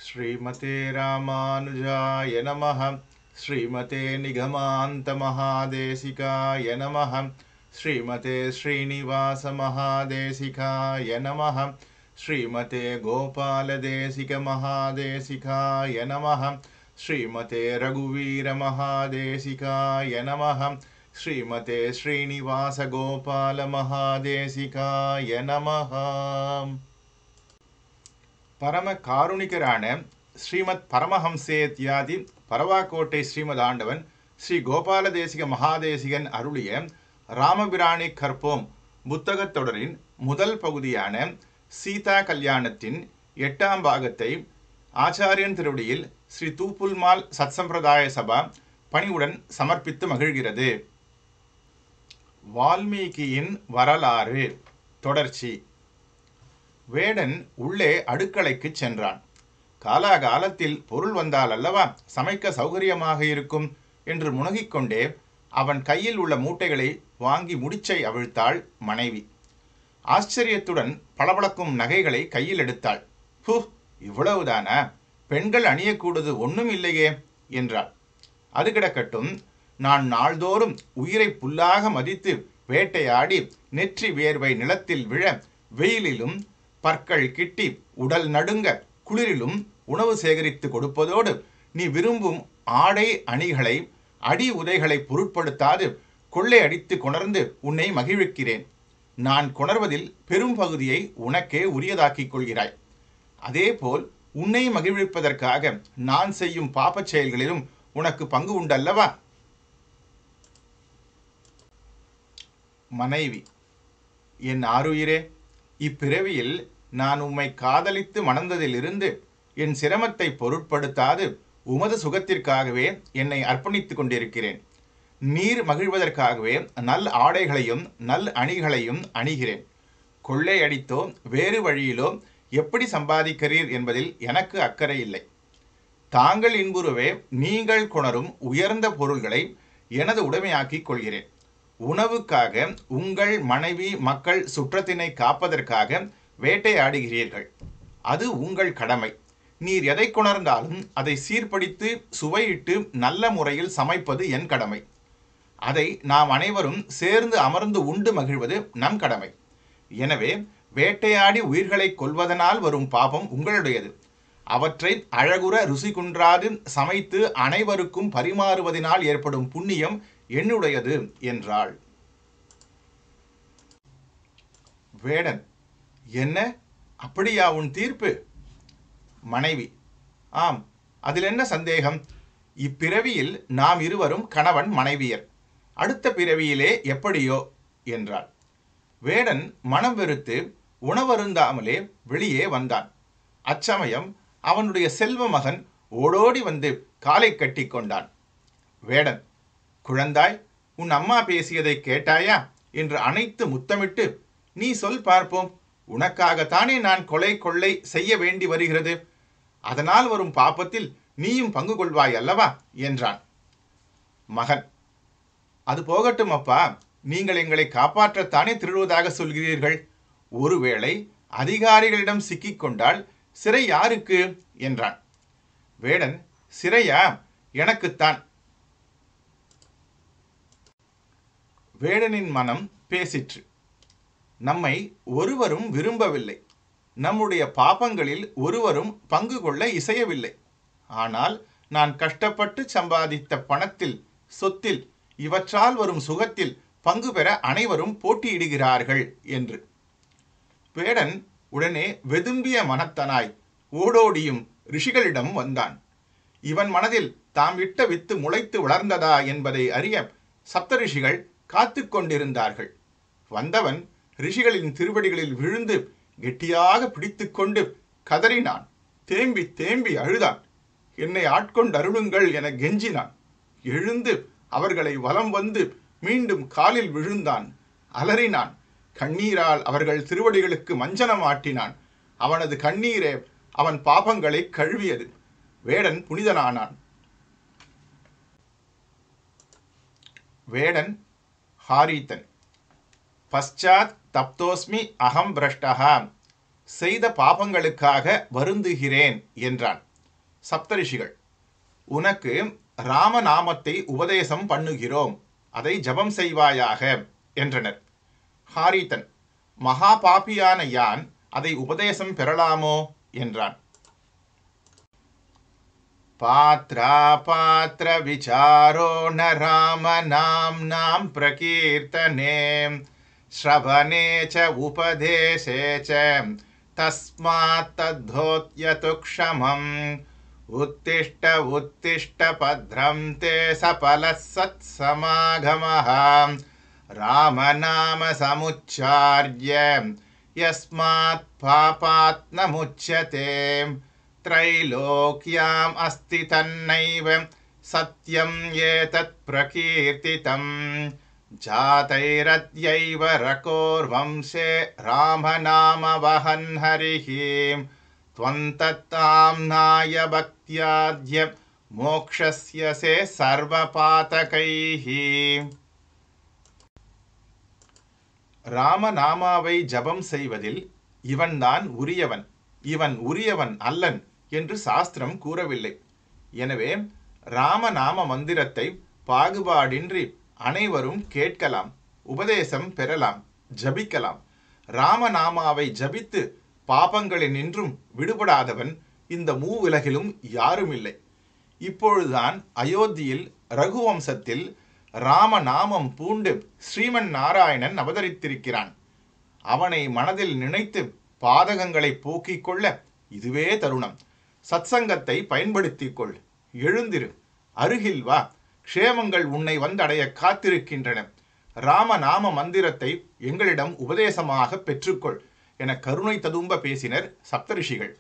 श्रीमते रामानुजाय नमः। श्रीमते निगमान्त महादेशिकाय नमः। श्रीमते श्रीनिवास महादेशिकाय नमः। श्रीमते गोपालदेशिक महादेशिकाय नमः। श्रीमते रघुवीर महादेशिकाय नमः। श्रीमते श्रीनिवास गोपाल महादेशिकाय नमः। परम कारुणिकराன ஸ்ரீமத் பரமஹம்சேத்யாதி பரவாக்கோட்டை ஸ்ரீமத் ஆண்டவன் ஸ்ரீ கோபாலதேசிக மகாதேசிகன் அருளிய ராமபிரானை கற்போம் புத்தகத் தொடரின் முதல் பகுதியான சீதா கல்யாணத்தின் 8ஆம் பாகத்தை ஆச்சாரியன் திருவடியில் ஸ்ரீ தூப்புல்மால் சத்சம்பிரதாய சபா பணிவுடன் சமர்ப்பித்து மகிழ்கிறது. வால்மீகியின் வரலாறு தொடர்ச்சி. வேடன் உள்ளே அடுக்களைக்கு சென்றான். காலாகாலத்தில் பொருள் வந்தால் அல்லவா சமைக்க சௌகரியமாக இருக்கும் என்று முனகிக்கொண்டே அவன் கையில் உள்ள மூட்டைகளை வாங்கி முடிச்சை அவிழ்த்தாள் மனைவி. ஆச்சரியத்துடன் பளபளக்கும் நகைகளை கையில் எடுத்தாள். ஹூ, இவ்வளவுதானா? பெண்கள் அணியக்கூடது ஒன்றும் இல்லையே என்றாள். அது கிடக்கட்டும், நான் நாள்தோறும் உயிரை புல்லாக மதித்து வேட்டையாடி நெற்றி வேர்வை நிலத்தில் விழ வெயிலிலும் பற்கள் கிட்டி உடல் நடுங்க குளிரிலும் உணவு சேகரித்து கொடுப்பதோடு நீ விரும்பும் ஆடை அணிகளை அடி உதைகளை பொருட்படுத்தாது கொள்ளை அடித்து கொணர்ந்து உன்னை மகிழ்விக்கிறேன். நான் கொணர்வதில் பெரும் பகுதியை உனக்கே உரியதாக்கிக் கொள்கிறாய். அதேபோல் உன்னை மகிழ்விப்பதற்காக நான் செய்யும் பாப்பச் செயல்களிலும் உனக்கு பங்கு உண்டல்லவா? மனைவி: என் ஆருயிரே, இப்பிறவியில் நான் உம்மை காதலித்து மணந்ததிலிருந்து என் சிரமத்தை பொருட்படுத்தாது உமது சுகத்திற்காகவே என்னை அர்ப்பணித்துக் கொண்டிருக்கிறேன். நீர் மகிழ்வதற்காகவே நல் ஆடைகளையும் நல் அணிகளையும் அணிகிறேன். கொள்ளை அடித்தோ வேறு வழியிலோ எப்படி சம்பாதிக்கிறீர் என்பதில் எனக்கு அக்கறை இல்லை. தாங்கள் இன்புறவே நீங்கள் கொணரும் உயர்ந்த பொருள்களை எனது உடைமையாக்கிக் கொள்கிறேன். உணவுக்காக உங்கள் மனைவி மக்கள் சுற்றத்தினை காப்பதற்காக வேட்டையாடுகிறீர்கள். அது உங்கள் கடமை. நீர் எதை கொணர்ந்தாலும் அதை சீர்படித்து சுவையிட்டு நல்ல முறையில் சமைப்பது என் கடமை. அதை நாம் அனைவரும் சேர்ந்து அமர்ந்து உண்டு மகிழ்வது நம் கடமை. எனவே வேட்டையாடி உயிர்களை கொல்வதனால் வரும் பாபம் உங்களுடையது. அவற்றை அழகுற ருசி குன்றாது சமைத்து அனைவருக்கும் பரிமாறுவதனால் ஏற்படும் புண்ணியம் என்னுடையது என்றாள். வேடன்: என்ன, அப்படியா உன் தீர்ப்பு? மனைவி: ஆம், அதில் என்ன சந்தேகம்? இப்பிறவியில் நாம் இருவரும் கணவன் மனைவியர். அடுத்த பிறவியிலே எப்படியோ என்றாள். வேடன் மனம் வெறுத்து உணவருந்தாமலே வெளியே வந்தான். அச்சமயம் அவனுடைய செல்வ மகன் ஓடோடி வந்து காலை கட்டி கொண்டான். வேடன்: குழந்தாய், உன் அம்மா பேசியதை கேட்டாயா என்று அனைத்து முத்தமிட்டு, நீ சொல் பார்ப்போம், உனக்காகத்தானே நான் கொலை கொள்ளை செய்ய வேண்டி வருகிறது. அதனால் வரும் பாப்பத்தில் நீயும் பங்கு கொள்வாய் அல்லவா என்றான். மகன்: அது போகட்டும் அப்பா, நீங்கள் எங்களை காப்பாற்றத்தானே திருடுவதாக சொல்கிறீர்கள். ஒருவேளை அதிகாரிகளிடம் சிக்கிக்கொண்டால் சிறை யாருக்கு என்றான். வேடன்: சிறையா? எனக்குத்தான். வேடனின் மனம் பேசிற்று. நம்மை ஒருவரும் விரும்பவில்லை. நம்முடைய பாபங்களில் ஒருவரும் பங்கு கொள்ள இசையவில்லை. ஆனால் நான் கஷ்டப்பட்டு சம்பாதித்த பணத்தில், சொத்தில், இவற்றால் வரும் சுகத்தில் பங்கு பெற அனைவரும் போட்டியிடுகிறார்கள் என்று. வேடன் உடனே வெதும்பிய மனத்தனாய் ஓடோடியும் ரிஷிகளிடம் வந்தான். இவன் மனதில் தாம் இட்ட வித்து முளைத்து வளர்ந்ததா என்பதை அறிய சப்தரிஷிகள் காத்து கொண்டிருந்தார்கள். வந்தவன் ரிஷிகளின் திருவடிகளில் விழுந்து கெட்டியாக பிடித்து கொண்டு கதறினான். தேம்பி தேம்பி அழுதான். என்னை ஆட்கொண்டு அருளுங்கள் என கெஞ்சினான். எழுந்து அவர்களை வலம் வந்து மீண்டும் காலில் விழுந்தான். அலறினான். கண்ணீரால் அவர்கள் திருவடிகளுக்கு மஞ்சனம் ஆட்டினான். அவனது கண்ணீரே அவன் பாபங்களை கழுவியது. வேடன் புனிதனானான். வேடன் ஹாரீத்தன்: பశ్చాத் தப்தோஸ்மி அகம் பிரஷ்டஹா, செய்த பாபங்களுக்காக வருந்துகிறேன் என்றான். சப்தரிஷிகள், உனக்கு ராமநாமத்தை உபதேசம் பண்ணுகிறோம், அதை ஜபம் செய்வாயாக என்றனர். ஹாரிதன், மகா பாபியான யான் அதை உபதேசம் பெறலாமோ என்றான். பாத்ரா பாத்ர விசாரோ ந ராம நாம்னாம் பிரகீர்த்தனே ஸ்ரவணே ச உபதேசே ச தஸ்மாத் தத்தோத்யது க்ஷமம் உத்திஷ்ட உத்திஷ்ட பத்ரம் தே சபலः சத்சமாகமः ராமநாம சமுச்சார்ய யஸ்மாத் பாபாத் ந முச்யதே த்ரைலோக்யாம் அஸ்தி தன்னைவ சத்யம் ஏதத் பிரகீர்த்திதம் ஜாதைரத்யைவ ரகோர்வம்சே ராமநாம வஹன் ஹரிஹி த்வந்தத்தாம்நாய பக்த்யாத்ய மோக்ஷஸ்ய சே சர்வபாதகைஹி. ராமநாமாவை ஜபம் செய்வதில் இவன்தான் உரியவன், இவன் உரியவன் அல்லன் என்று சாஸ்திரம் கூறவில்லை. எனவே ராமநாம மந்திரத்தை பாகுபாடின்றி அனைவரும் கேட்கலாம், உபதேசம் பெறலாம், ஜபிக்கலாம். ராமநாமாவை ஜபித்து பாபங்களினின்றும் விடுபடாதவன் இந்த மூவுலகிலும் யாரும் இல்லை. இப்பொழுதுதான் அயோத்தியில் ரகுவம்சத்தில் ராமநாமம் பூண்டு ஸ்ரீமன் நாராயணன் அவதரித்திருக்கிறான். அவனை மனதில் நினைத்து பாதகங்களை போக்கிக் கொள்ள இதுவே தருணம். சத்சங்கத்தை பயன்படுத்திக் கொள், எழுந்திரு, அருகில் வா, க்ஷேமங்கள் உன்னை வந்தடைய காத்திருக்கின்றன. ராமநாம மந்திரத்தை எங்களிடம் உபதேசமாக பெற்றுக்கொள் என கருணை ததும்ப பேசினர் சப்தரிஷிகள்.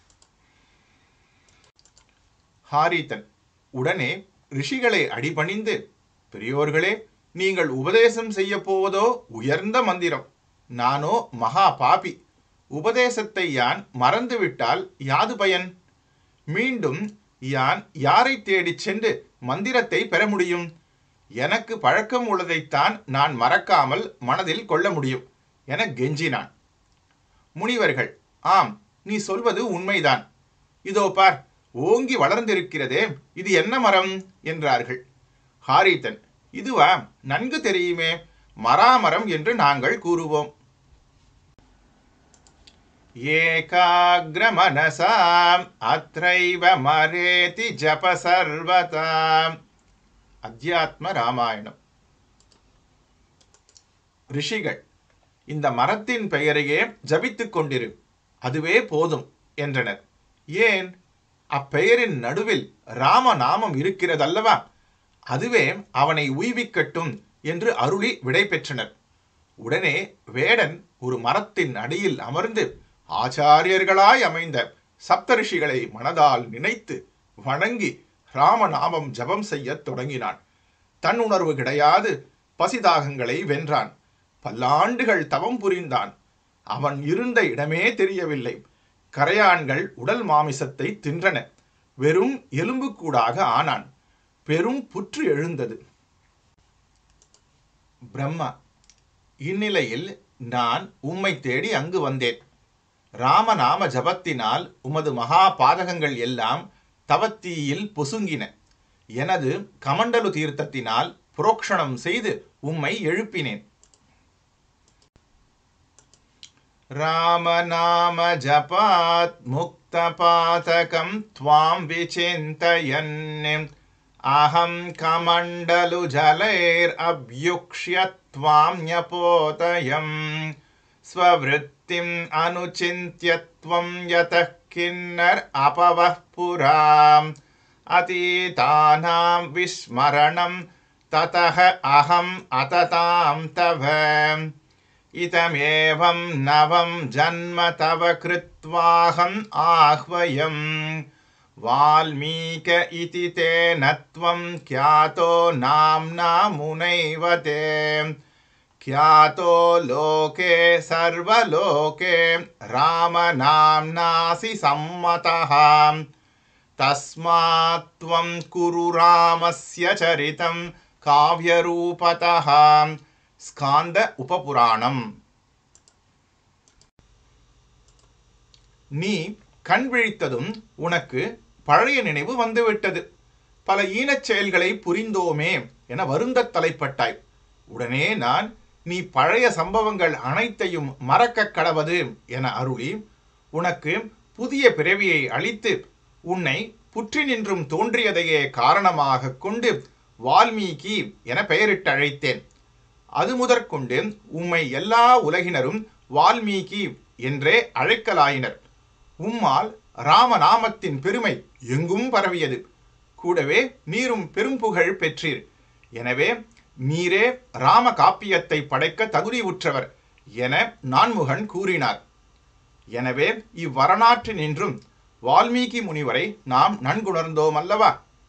ஹாரிதன் உடனே ரிஷிகளை அடிபணிந்து, பெரியோர்களே, நீங்கள் உபதேசம் செய்ய போவதோ உயர்ந்த மந்திரம், நானோ மகா பாபி. உபதேசத்தை யான் மறந்துவிட்டால் யாது பயன்? மீண்டும் யான் யாரை தேடிச் சென்று மந்திரத்தை பெற முடியும்? எனக்கு பழக்கம் உள்ளதைத்தான் நான் மறக்காமல் மனதில் கொள்ள முடியும் என கெஞ்சினான். முனிவர்கள், ஆம், நீ சொல்வது உண்மைதான். இதோ பார், ஓங்கி வளர்ந்திருக்கிறதே, இது என்ன மரம் என்றார்கள். ஹாரிதன், இதுவா? நன்கு தெரியுமே, மராமரம் என்று நாங்கள் கூறுவோம். ஏகாக்ர மனசாம் அத்ரைவ மரேதி ஜப சர்வதாம். அத்தியாத்ம ராமாயணம். ரிஷிகள், இந்த மரத்தின் பெயரையே ஜபித்துக் கொண்டிரு, அதுவே போதும் என்றனர். ஏன்? அப்பெயரின் நடுவில் ராமநாமம் இருக்கிறதல்லவா, அதுவே அவனை உய்விக்கட்டும் என்று அருளி விடை பெற்றனர். உடனே வேடன் ஒரு மரத்தின் அடியில் அமர்ந்து ஆச்சாரியர்களாய் அமைந்த சப்தரிஷிகளை மனதால் நினைத்து வணங்கி ராமநாமம் ஜபம் செய்ய தொடங்கினான். தன் உணர்வு கிடையாது பசிதாகங்களை வென்றான். பல்லாண்டுகள் தவம் புரிந்தான். அவன் இருந்த இடமே தெரியவில்லை. கரையான்கள் உடல் மாமிசத்தை தின்றன. வெறும் எலும்புக்கூடாக ஆனான். பெரும் புற்று எழுந்தது. பிரம்மா, இந்நிலையில் நான் உம்மை தேடி அங்கு வந்தேன். ராமநாம ஜபத்தினால் உமது மகா பாதகங்கள் எல்லாம் தவத்தீயில் பொசுங்கின. எனது கமண்டலு தீர்த்தத்தினால் புரோக்ஷணம் செய்து உம்மை எழுப்பினேன். ராமநாம ஜபாத் முக்த பாதகம் த்வாம் விசிந்தயன் அஹம் கமண்டலு ஜலைர் அப்யுக்ஷ்ய த்வாம் ஞபோதயம் ஸ்வவ்ருத்திம் அனுசிந்த்யத்வம் யதः கின்னர் அபவः புராம் அதீதானாம் விஸ்மரணம் ததஹ அஹம் அததாம் தவ இதமேவம் நவம் ஜன்ம தவ கிருத்வாஹம் ஆஹ்வயம் வால்மீக இதி தேன த்வம் க்யாதோ நாம்னா முனைவ தே க்யாதோ லோகே சர்வலோகே ராமநாம்னாசி சம்மதஹ தஸ்மாத் த்வம் குரு ராமஸ்ய சரிதம் காவ்யரூபதஹ. ஸ்காந்த உபபுராணம். நீ கண் விழித்ததும் உனக்கு பழைய நினைவு வந்துவிட்டது. பல ஈனச் செயல்களை புரிந்தோமே என வருந்தத் தலைப்பட்டாய். உடனே நான், நீ பழைய சம்பவங்கள் அனைத்தையும் மறக்கக் கடவது என அருளி, உனக்கு புதிய பிறவியை அளித்து உன்னை புற்றி நின்றும் தோன்றியதையே காரணமாக கொண்டு வால்மீகி என பெயரிட்டு அழைத்தேன். அது முதற்கொண்டு உம்மை எல்லா உலகினரும் வால்மீகி என்றே அழைக்கலாயினர். உம்மால் ராமநாமத்தின் பெருமை எங்கும் பரவியது. கூடவே நீரும் பெரும்புகழ் பெற்றீர். எனவே நீரே ராம காப்பியத்தை படைக்க தகுதி உற்றவர் என நான்முகன் கூறினார். எனவே இவ்வரலாற்றினின்றும் வால்மீகி முனிவரை நாம் நன்குணர்ந்தோம் அல்லவா?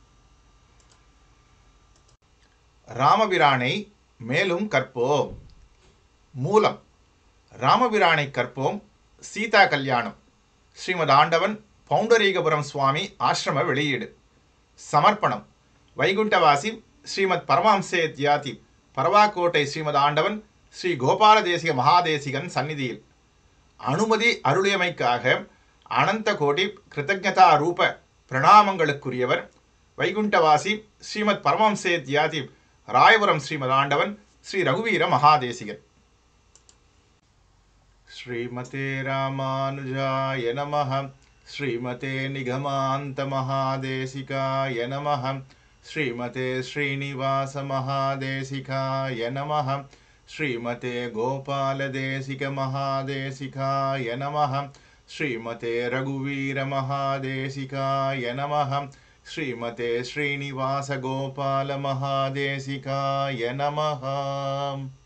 ராமபிரானை மேலும் கற்போம். மூலம் ராமபிரானை கற்போம். சீதா கல்யாணம். ஸ்ரீமத் ஆண்டவன் பவுண்டரீகபுரம் சுவாமி ஆசிரம வெளியீடு. சமர்ப்பணம் வைகுண்டவாசி ஸ்ரீமத் பரமஹம்சேத்யாதி பரவாக்கோட்டை ஸ்ரீமத் ஆண்டவன் ஸ்ரீ கோபால தேசிக மகாதேசிகன் சந்நிதியில். அனுமதி அருளியமைக்காக அனந்த கோடி கிருத்தஜதா ரூப பிரணாமங்களுக்குரியவர் வைகுண்டவாசி ஸ்ரீமத் பரமஹம்சேத்யாதி ராயபுரம் ஸ்ரீமத் ஆண்டவன் ஸ்ரீ ரகுவீர மகாதேசிகன். ஸ்ரீமதே ராமானுஜாய நமஹ. ஸ்ரீமதே நிகமாந்த மகாதேசிகாய நமஹ. ஸ்ரீமதே ஸ்ரீனிவாச மகாதேசிகாய நமஹ. ஸ்ரீமதே கோபாலதேசிக மகாதேசிகாய நமஹ. ஸ்ரீமதே ரகுவீர மகாதேசிகாய நமஹ. ஸ்ரீமதே ஸ்ரீனிவாச கோபால மகாதேசிகாய நமஹ.